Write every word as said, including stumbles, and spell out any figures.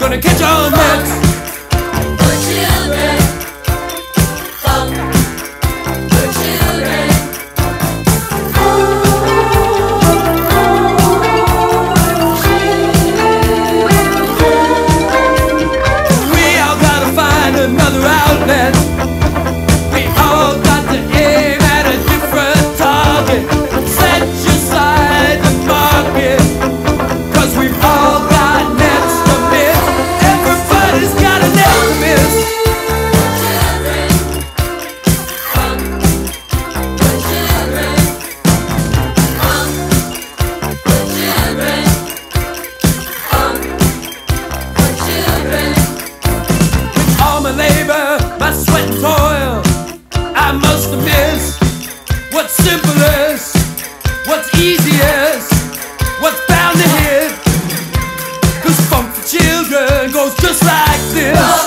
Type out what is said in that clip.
gonna catch on nets. For children, funk for children. We all gotta find another outlet. We all got to aim at a different target. Set aside the market, 'cause we've all got nets to miss. Everybody's got a net to miss. Children, funk for children. Funk for children. Funk for children. All my labor, my sweat and toil, I must have missed what's simplest, what's easiest, what's bound to hit. 'Cause funk for children goes just like this.